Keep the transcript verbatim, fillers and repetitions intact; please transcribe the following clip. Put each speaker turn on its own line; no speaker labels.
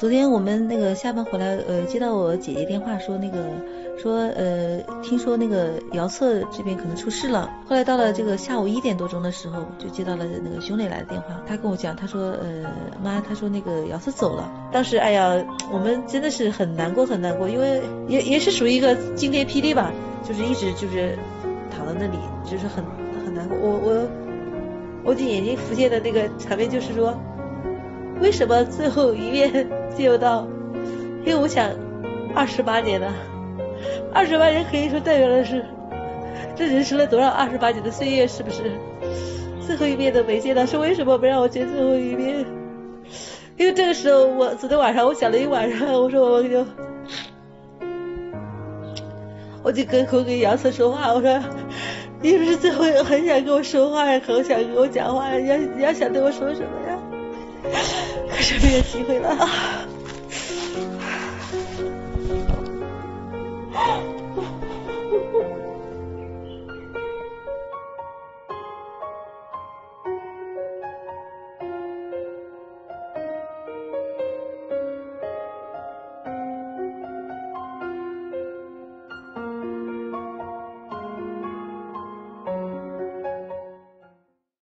昨天我们那个下班回来，呃，接到我姐姐电话说那个说呃，听说那个姚策这边可能出事了。后来到了这个下午一点多钟的时候，就接到了那个兄弟来的电话，他跟我讲，他说呃妈，他说那个姚策走了。当时哎呀，我们真的是很难过很难过，因为也也是属于一个惊天霹雳吧，就是一直就是躺在那里，就是很很难过。我我我就眼睛浮现的那个场面就是说，为什么最后一面就到？因为我想二十八年了，二十八年可以说代表的是这人生了多少二十八年的岁月，是不是？最后一面都没见到，是为什么不让我见最后一面？因为这个时候我昨天晚上我想了一晚上，我说我就我就跟我跟姚策说话，我说你是不是最后很想跟我说话呀，很想跟我讲话呀，你要你要想对我说什么呀？可是没有机会了。